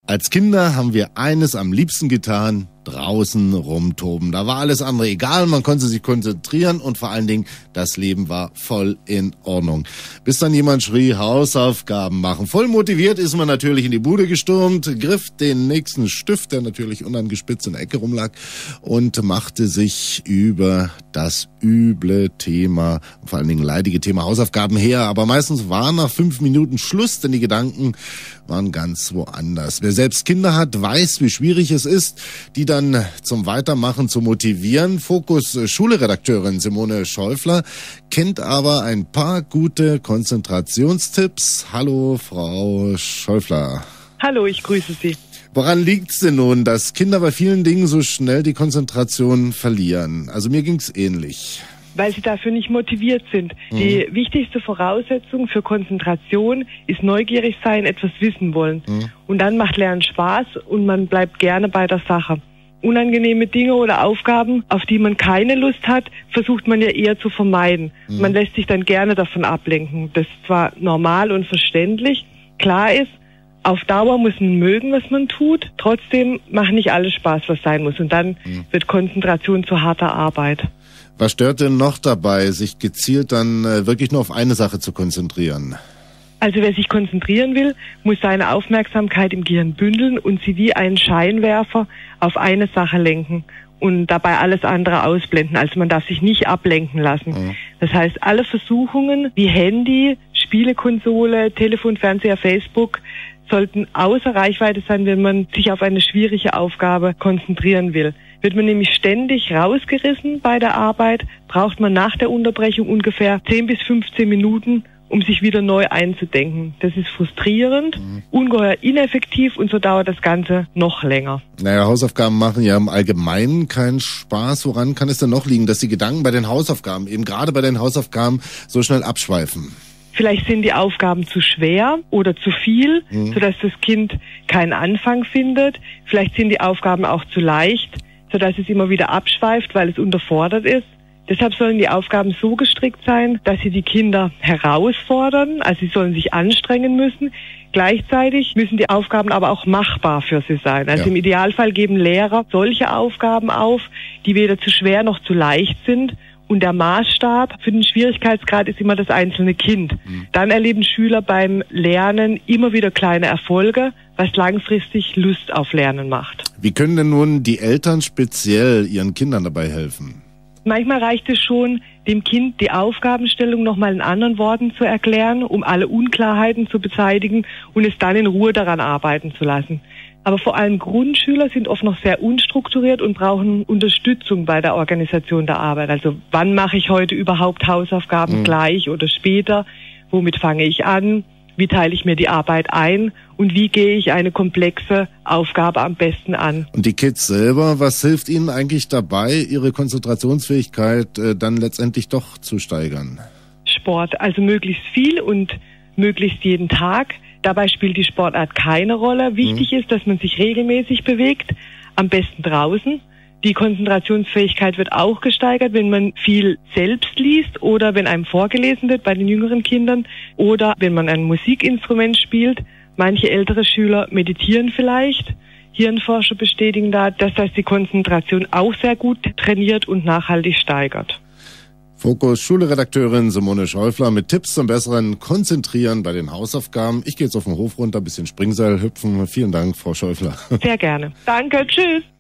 Als Kinder haben wir eines am liebsten getan: draußen rumtoben. Da war alles andere egal, man konnte sich konzentrieren und vor allen Dingen, das Leben war voll in Ordnung. Bis dann jemand schrie, Hausaufgaben machen. Voll motiviert ist man natürlich in die Bude gestürmt, griff den nächsten Stift, der natürlich unangespitzt in der Ecke rumlag, und machte sich über das üble Thema, vor allen Dingen leidige Thema Hausaufgaben her. Aber meistens war nach 5 Minuten Schluss, denn die Gedanken waren ganz woanders. Wer selbst Kinder hat, weiß, wie schwierig es ist, die dann zum Weitermachen zu motivieren. Fokus Schule-Redakteurin Simone Schäufler kennt aber ein paar gute Konzentrationstipps. Hallo, Frau Schäufler. Hallo, ich grüße Sie. Woran liegt's denn nun, dass Kinder bei vielen Dingen so schnell die Konzentration verlieren? Also mir ging's ähnlich. Weil sie dafür nicht motiviert sind. Die wichtigste Voraussetzung für Konzentration ist neugierig sein, etwas wissen wollen. Und dann macht Lernen Spaß und man bleibt gerne bei der Sache. Unangenehme Dinge oder Aufgaben, auf die man keine Lust hat, versucht man ja eher zu vermeiden. Man lässt sich dann gerne davon ablenken. Das ist zwar normal und verständlich. Klar ist, auf Dauer muss man mögen, was man tut. Trotzdem macht nicht alles Spaß, was sein muss. Und dann wird Konzentration zu harter Arbeit. Was stört denn noch dabei, sich gezielt dann wirklich nur auf eine Sache zu konzentrieren? Also wer sich konzentrieren will, muss seine Aufmerksamkeit im Gehirn bündeln und sie wie einen Scheinwerfer auf eine Sache lenken und dabei alles andere ausblenden. Also man darf sich nicht ablenken lassen. Das heißt, alle Versuchungen wie Handy, Spielekonsole, Telefon, Fernseher, Facebook sollten außer Reichweite sein, wenn man sich auf eine schwierige Aufgabe konzentrieren will. Wird man nämlich ständig rausgerissen bei der Arbeit, braucht man nach der Unterbrechung ungefähr 10 bis 15 Minuten, um sich wieder neu einzudenken. Das ist frustrierend, ungeheuer ineffektiv und so dauert das Ganze noch länger. Naja, Hausaufgaben machen ja im Allgemeinen keinen Spaß. Woran kann es denn noch liegen, dass die Gedanken bei den Hausaufgaben, eben gerade bei den Hausaufgaben, so schnell abschweifen? Vielleicht sind die Aufgaben zu schwer oder zu viel, sodass das Kind keinen Anfang findet. Vielleicht sind die Aufgaben auch zu leicht, sodass es immer wieder abschweift, weil es unterfordert ist. Deshalb sollen die Aufgaben so gestrickt sein, dass sie die Kinder herausfordern, also sie sollen sich anstrengen müssen. Gleichzeitig müssen die Aufgaben aber auch machbar für sie sein. Also im Idealfall geben Lehrer solche Aufgaben auf, die weder zu schwer noch zu leicht sind. Und der Maßstab für den Schwierigkeitsgrad ist immer das einzelne Kind. Dann erleben Schüler beim Lernen immer wieder kleine Erfolge, was langfristig Lust auf Lernen macht. Wie können denn nun die Eltern speziell ihren Kindern dabei helfen? Manchmal reicht es schon, dem Kind die Aufgabenstellung nochmal in anderen Worten zu erklären, um alle Unklarheiten zu beseitigen und es dann in Ruhe daran arbeiten zu lassen. Aber vor allem Grundschüler sind oft noch sehr unstrukturiert und brauchen Unterstützung bei der Organisation der Arbeit. Also wann mache ich heute überhaupt Hausaufgaben, gleich oder später? Womit fange ich an? Wie teile ich mir die Arbeit ein? Und wie gehe ich eine komplexe Aufgabe am besten an? Und die Kids selber, was hilft ihnen eigentlich dabei, ihre Konzentrationsfähigkeit dann letztendlich doch zu steigern? Sport, also möglichst viel und möglichst jeden Tag. Dabei spielt die Sportart keine Rolle. Wichtig ist, dass man sich regelmäßig bewegt, am besten draußen. Die Konzentrationsfähigkeit wird auch gesteigert, wenn man viel selbst liest oder wenn einem vorgelesen wird bei den jüngeren Kindern oder wenn man ein Musikinstrument spielt. Manche ältere Schüler meditieren vielleicht. Hirnforscher bestätigen da, dass das die Konzentration auch sehr gut trainiert und nachhaltig steigert. Fokus Schule-Redakteurin Simone Schäufler mit Tipps zum besseren Konzentrieren bei den Hausaufgaben. Ich gehe jetzt auf den Hof runter, ein bisschen Springseil hüpfen. Vielen Dank, Frau Schäufler. Sehr gerne. Danke, tschüss.